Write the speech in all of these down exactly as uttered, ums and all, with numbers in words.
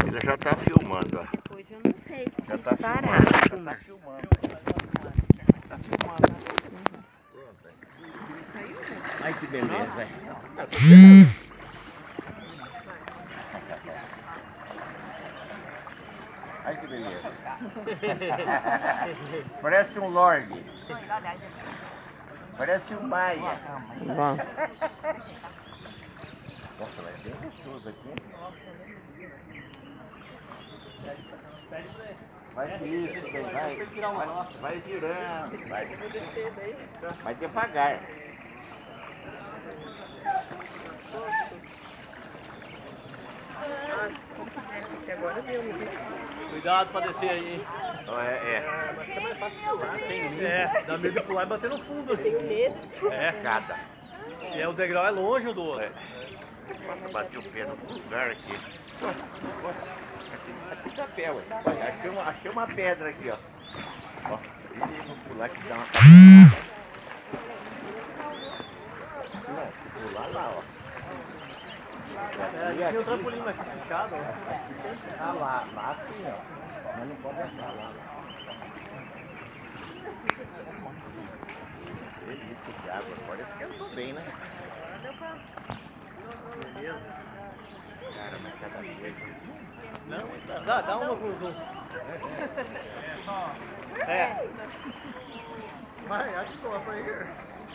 Ele já tá filmando, ó. Depois eu não sei. Já tá Parar. filmando. Já tá filmando. Tá filmando. Pronto. Ai, que beleza. Ai, que beleza. Parece um lorde. Parece um maia. Bom. Nossa, mas é bem gostoso aqui. Vai isso, bem, vai, vai, vai virando, vai, vai devagar. Cuidado pra descer aí, hein? Oh, é, é. Mas também é fácil pular. Tem medo. É, dá medo de pular e bater no fundo. Tenho medo. É. Cada. E é, o degrau é longe um do outro. É. Nossa, bati o pé no lugar aqui. Aqui tá pé, ué. Achei uma, achei uma pedra aqui, ó. Ó, e vou pular que dá uma cabeçada. Não, pular lá, ó. É, a gente tem um trampolim mais fechado, ó. Ah, lá, lá sim, ó. Mas não pode entrar lá. Delícia de água, parece que eu tô bem, né? Beleza. Cara, mas cada vez. Não, dá, dá uma com zoom. É. Vai, acho que right here.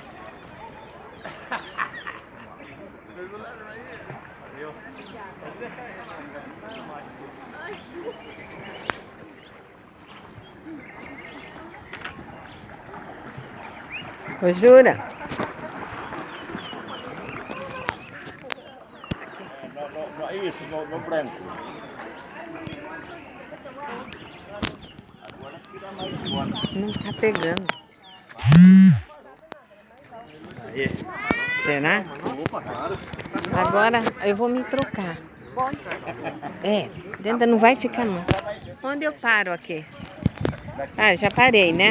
There's a ladder right here. Valeu. Pode deixar aí. Ô, jura? No, no, no, isso, no, no branco. Agora tira mais fora. Não tá pegando. Aí. Será? Opa, claro. Agora eu vou me trocar. É, Brenda não vai ficar não. Onde eu paro aqui? Ah, já parei, né?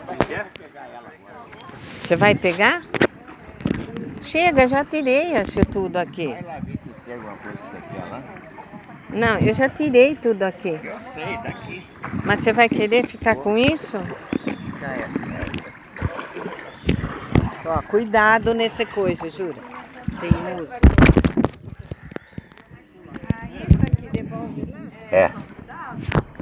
Você vai pegar? Chega, já tirei, acho tudo aqui. Vai lá ver se tem alguma coisa que você quer lá. Não, eu já tirei tudo aqui. Eu sei, daqui. Mas você vai querer ficar com isso? Já é. Ó, cuidado nessa coisa, jura? Teimoso. Ah, isso aqui devolve lá? É.